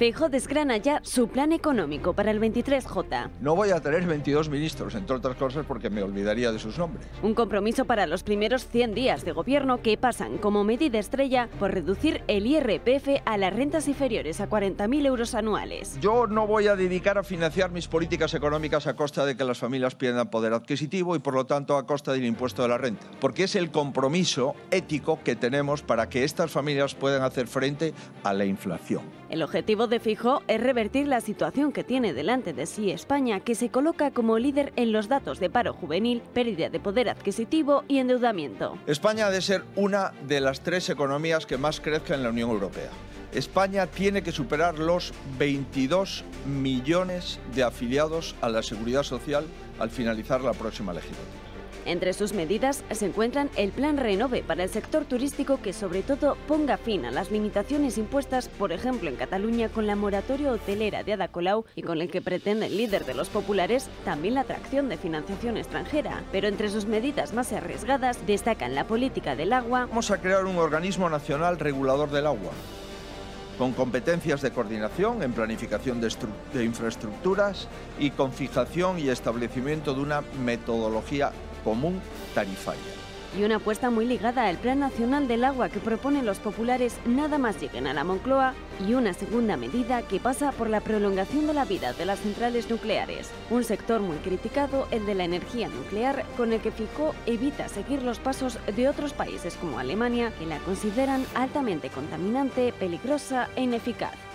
Feijóo desgrana ya su plan económico para el 23J. No voy a tener 22 ministros, entre otras cosas porque me olvidaría de sus nombres. Un compromiso para los primeros 100 días de gobierno que pasan como medida estrella por reducir el IRPF a las rentas inferiores a 40.000 euros anuales. Yo no voy a dedicar a financiar mis políticas económicas a costa de que las familias pierdan poder adquisitivo y por lo tanto a costa del impuesto de la renta, porque es el compromiso ético que tenemos para que estas familias puedan hacer frente a la inflación. El objetivo de Feijóo es revertir la situación que tiene delante de sí España, que se coloca como líder en los datos de paro juvenil, pérdida de poder adquisitivo y endeudamiento. España ha de ser una de las 3 economías que más crezca en la Unión Europea. España tiene que superar los 22 millones de afiliados a la Seguridad Social al finalizar la próxima legislatura. Entre sus medidas se encuentran el Plan Renove para el sector turístico, que sobre todo ponga fin a las limitaciones impuestas, por ejemplo en Cataluña, con la moratoria hotelera de Ada Colau, y con el que pretende el líder de los populares también la atracción de financiación extranjera. Pero entre sus medidas más arriesgadas destacan la política del agua. Vamos a crear un organismo nacional regulador del agua, con competencias de coordinación en planificación de infraestructuras y con fijación y establecimiento de una metodología común tarifaria. Y una apuesta muy ligada al Plan Nacional del Agua que proponen los populares nada más lleguen a la Moncloa, y una segunda medida que pasa por la prolongación de la vida de las centrales nucleares. Un sector muy criticado, el de la energía nuclear, con el que Feijóo evita seguir los pasos de otros países como Alemania, que la consideran altamente contaminante, peligrosa e ineficaz.